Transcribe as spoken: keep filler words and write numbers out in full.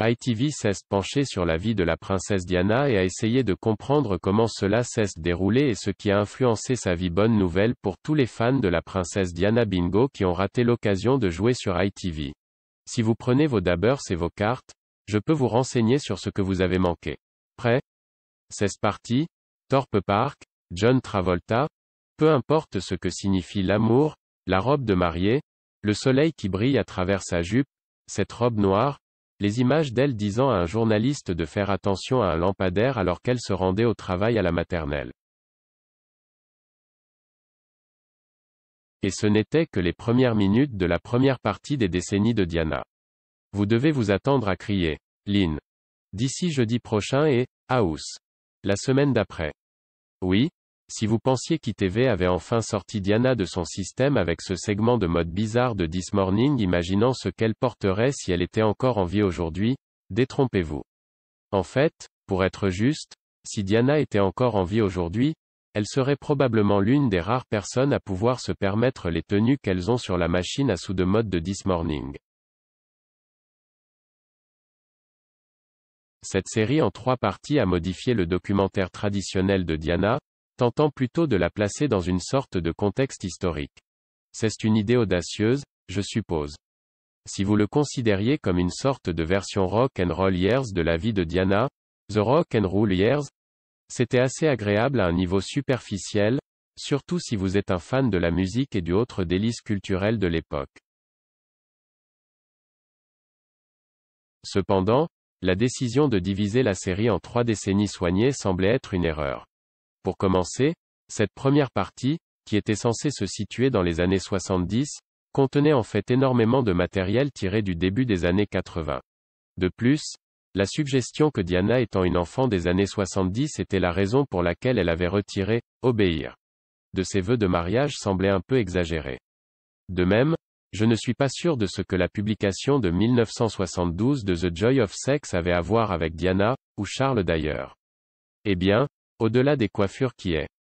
I T V s'est penché sur la vie de la princesse Diana et a essayé de comprendre comment cela s'est déroulé et ce qui a influencé sa vie. Bonne nouvelle pour tous les fans de la princesse Diana Bingo qui ont raté l'occasion de jouer sur I T V. Si vous prenez vos dabbers et vos cartes, je peux vous renseigner sur ce que vous avez manqué. Prêt? C'est parti. Thorpe Park, John Travolta. Peu importe ce que signifie l'amour, la robe de mariée, le soleil qui brille à travers sa jupe, cette robe noire, les images d'elle disant à un journaliste de faire attention à un lampadaire alors qu'elle se rendait au travail à la maternelle. Et ce n'était que les premières minutes de la première partie des décennies de Diana. Vous devez vous attendre à crier « Lynn » d'ici jeudi prochain et « House » la semaine d'après. Oui, si vous pensiez qu'I T V avait enfin sorti Diana de son système avec ce segment de mode bizarre de This Morning imaginant ce qu'elle porterait si elle était encore en vie aujourd'hui, détrompez-vous. En fait, pour être juste, si Diana était encore en vie aujourd'hui, elle serait probablement l'une des rares personnes à pouvoir se permettre les tenues qu'elles ont sur la machine à sous de mode de This Morning. Cette série en trois parties a modifié le documentaire traditionnel de Diana, tentant plutôt de la placer dans une sorte de contexte historique. C'est une idée audacieuse, je suppose. Si vous le considériez comme une sorte de version rock and roll years de la vie de Diana, The Rock and Roll Years, c'était assez agréable à un niveau superficiel, surtout si vous êtes un fan de la musique et du autre délice culturel de l'époque. Cependant, la décision de diviser la série en trois décennies soignées semblait être une erreur. Pour commencer, cette première partie, qui était censée se situer dans les années soixante-dix, contenait en fait énormément de matériel tiré du début des années quatre-vingts. De plus, la suggestion que Diana étant une enfant des années soixante-dix était la raison pour laquelle elle avait retiré « obéir » de ses vœux de mariage semblait un peu exagérée. De même, je ne suis pas sûr de ce que la publication de mille neuf cent soixante-douze de The Joy of Sex avait à voir avec Diana, ou Charles d'ailleurs. Eh bien, au-delà des coiffures qui est